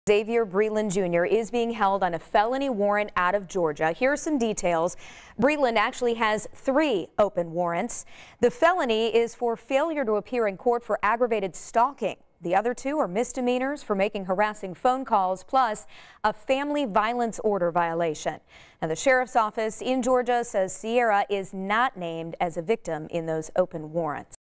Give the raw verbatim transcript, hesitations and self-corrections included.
Xavier Breland Junior is being held on a felony warrant out of Georgia. Here are some details. Breland actually has three open warrants. The felony is for failure to appear in court for aggravated stalking. The other two are misdemeanors for making harassing phone calls, plus a family violence order violation. Now, the sheriff's office in Georgia says Sierra is not named as a victim in those open warrants.